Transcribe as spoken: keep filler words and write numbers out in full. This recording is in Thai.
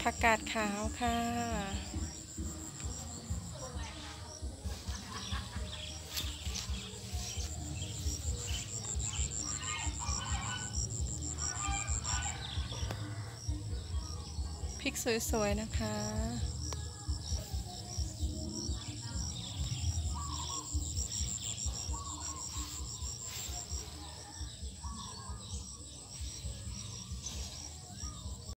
ผักกาดขาวค่ะพริกสวยๆนะคะ